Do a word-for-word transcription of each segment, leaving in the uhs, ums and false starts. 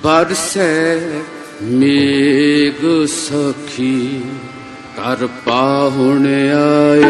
बरसे मेघ सखी कर पाहुणे आए।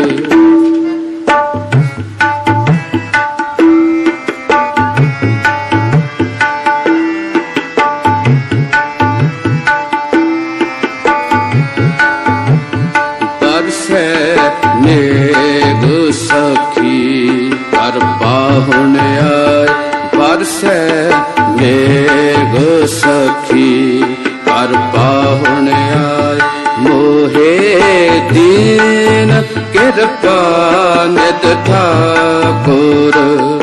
बरसे मेघ सखी कर पाहुणे आए। बरसे मेघ सखी कर पाहुणे आए। मोहे दीन कृपा निध ठाकुर।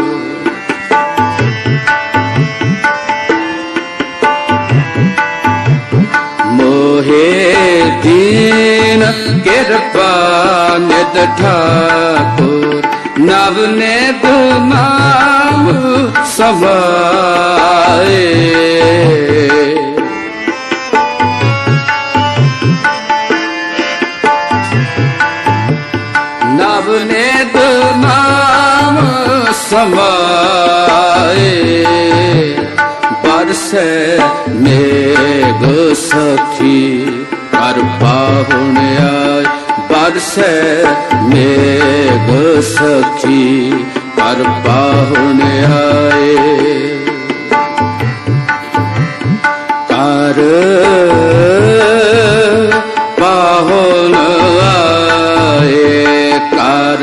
मोहे दीन कृपा निध ठाकुर। नवनिध नाम समाए। नवनिध नाम समाए। बरसे मेघ सखी कर पाहुणे आए। बरसे मेघ सखी कर पाहुणे आए। कर पाहुण आए। कर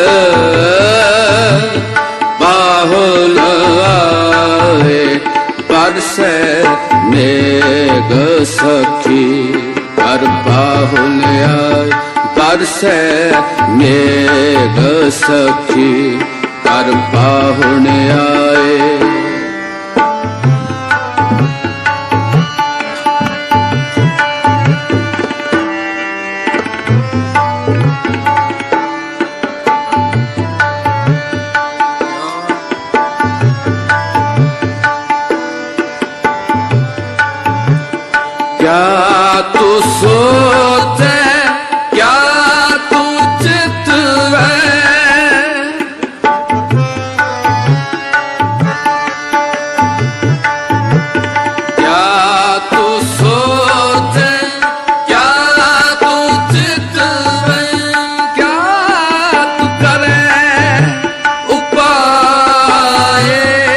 पाहुण आए। बरसे मेघ सखी कर पाहुणे आए। बरसे मेघ सखी कर पाहुणे आए। क्या तू सोचे क्या तू चित है। क्या तू सोचे क्या तू चित है। क्या तू करे उपाय।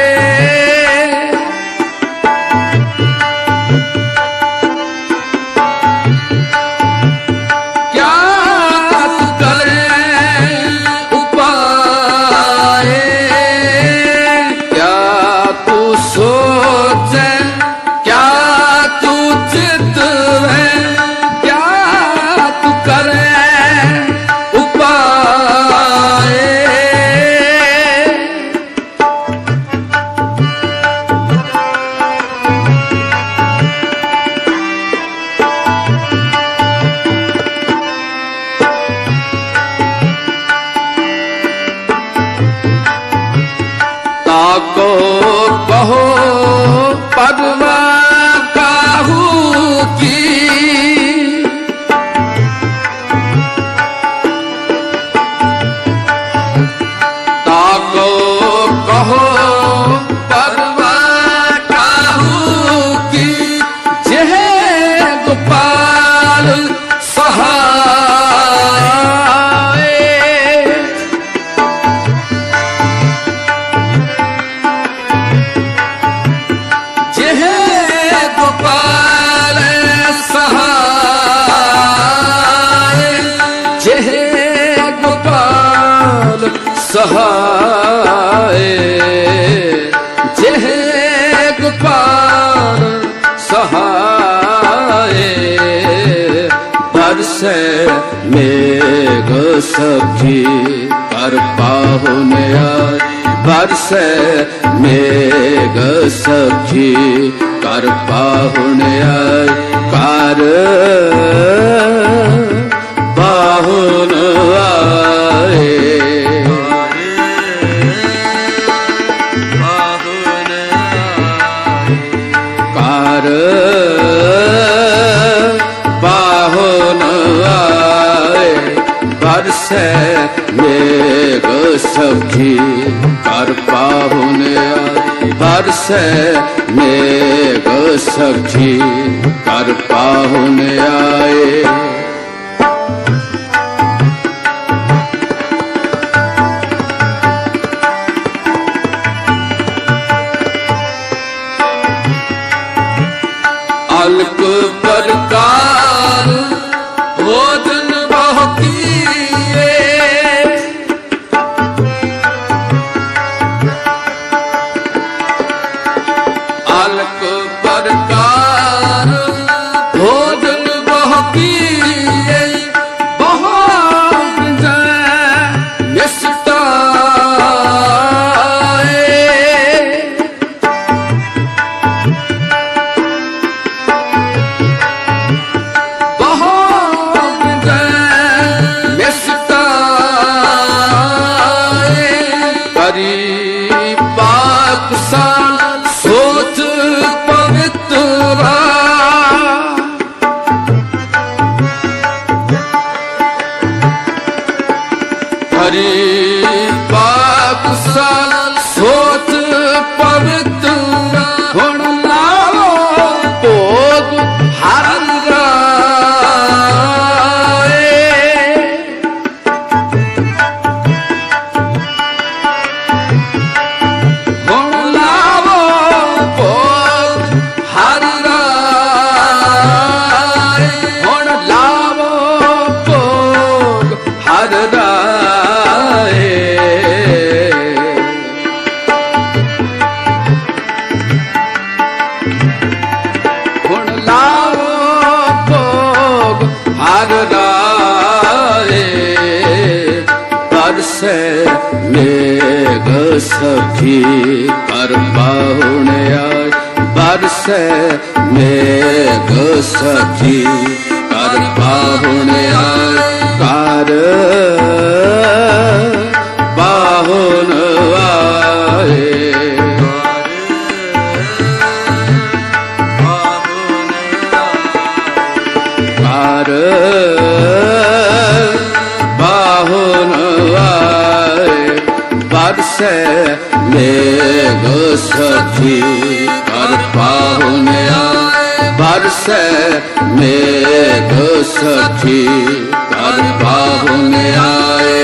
ताको कहो पद्मा काहू की। ताको कहो पद्मा काहू की। जय गोपाल सहाय। गोपाल सहाय। जय गोपाल सहाय। जय गोपाल सहाय। बरसे मेघ सखी कर पाहुणे आए। बरसे मेघ सखी कर पाहुणे आए। कर पाहुण आए। कर पाहुण आए। बरसे मेघ सखी कर पाहुणे आए। बरसे मेघ सखी कर पाहुन आए। अल्प प्रकार भोजन बहु किए, अल्प प्रकार भोजन बहु किए, बहुत निष्ठाए। पाकशाल सोच पवित्रा, हरि पाकशाल सोच पवित्रा, गुण लाओ भोग हर मेघ सखी कर पाहुन आए। बरसे मेघ सखी कर पाहुन आए, कर पाहुन आए। कर पाहुन आए, बरसे मेघ सखी कर पाहुन आए। बरसे मेघ सखी कर पाहुन आए।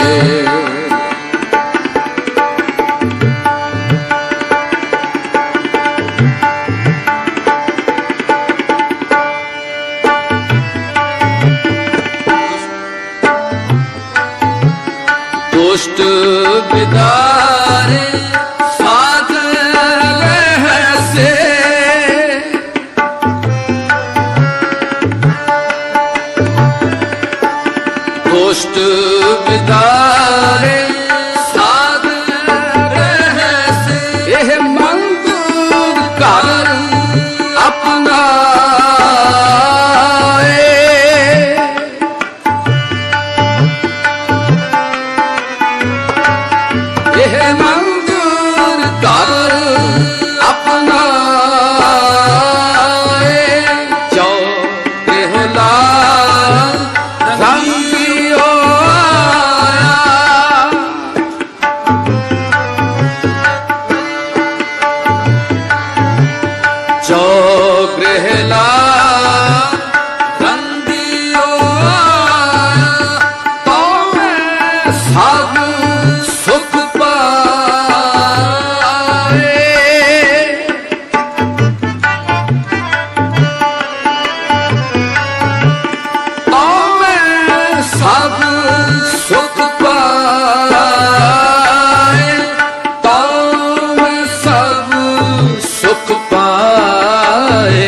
दुष्ट बिदारे साथ रह से, दुष्ट बिदारे साथ रह से, यह मंगूर कर अपना मंगूर कर अपना। जो कहला रंगियो आया, जो कहला रंगियो आया, तो मैं सब सुख सब सुख पाए, तो मैं सब सुख पाए।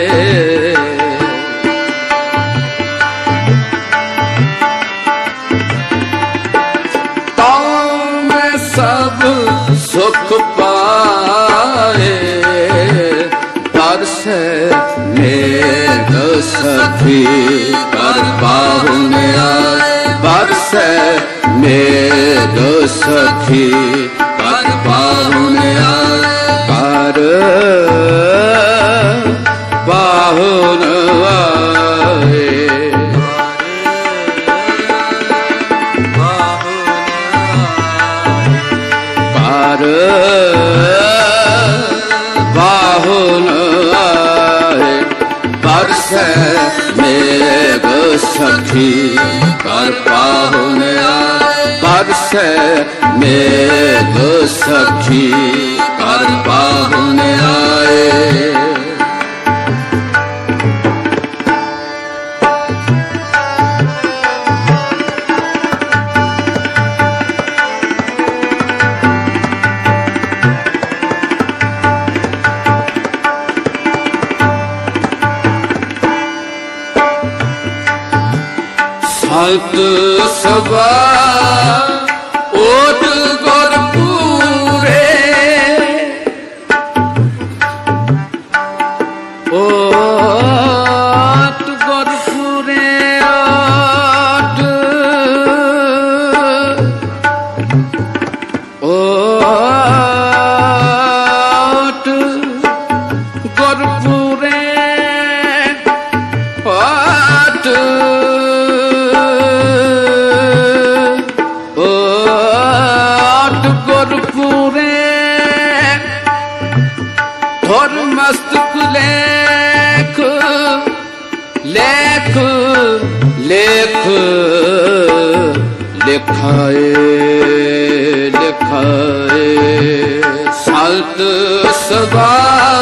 तो मैं सब सुख पाए। बरसे मेघ सखी कर पाहुन आए। बरसे मेघ सखी कर पाहुन आए, कर पाहुन आए। कर पाहुन आए। सखी कर पाहुन आए बरसे मेघ सखी कर पाहुन आए। संत सभा ओट गुर पूरे ओट गुर पूरे ओट ओट गुर पूरे ओट और मस्तक लेख लेख लेख लिखाए लिखाए संत सभा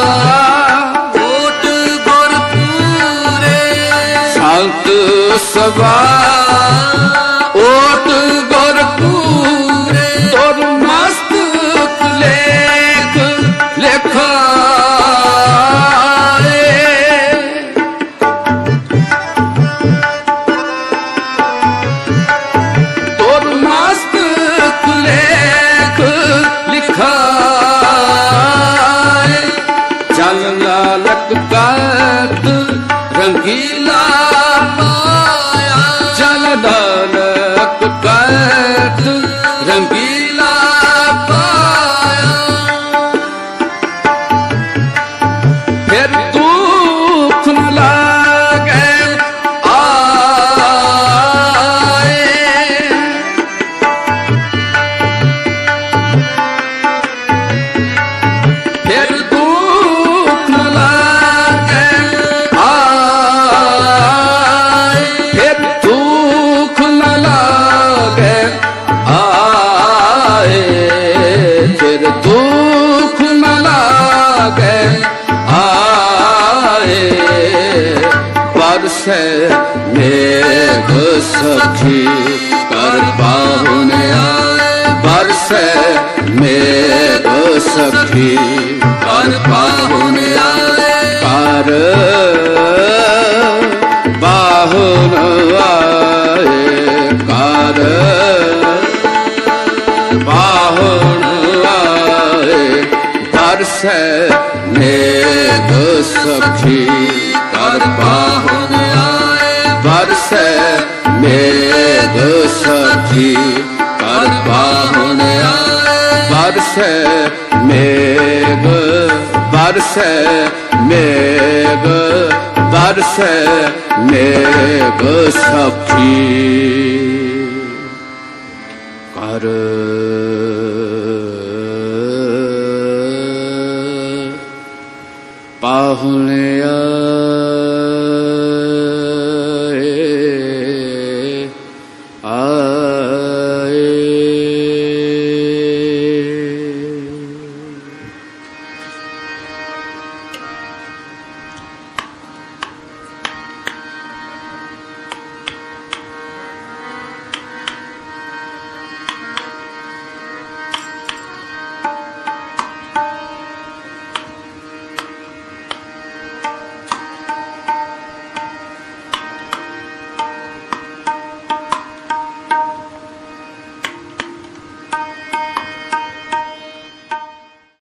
ओट गुर पूरे संत सभा ओट गुर पूरे और मस्तक लेख लिखा रंगीला पाया जल डालक कैत रंगीला पाया फिर दुख न लागे आए फिर दुख न लागे दुख न लागे आए बरसे मेघ सखी कर पाहुन आए बरसे मेघ सखी कर पाहुन आए कर पाहुन आए कर पाहुन बरसे मेघ सखी कर पाहुन आए बरसे मेघ सखी कर पाहुन आए बरसे मेघ बरसे मेघ बरसे मेघ सखी कर पाहुन आए।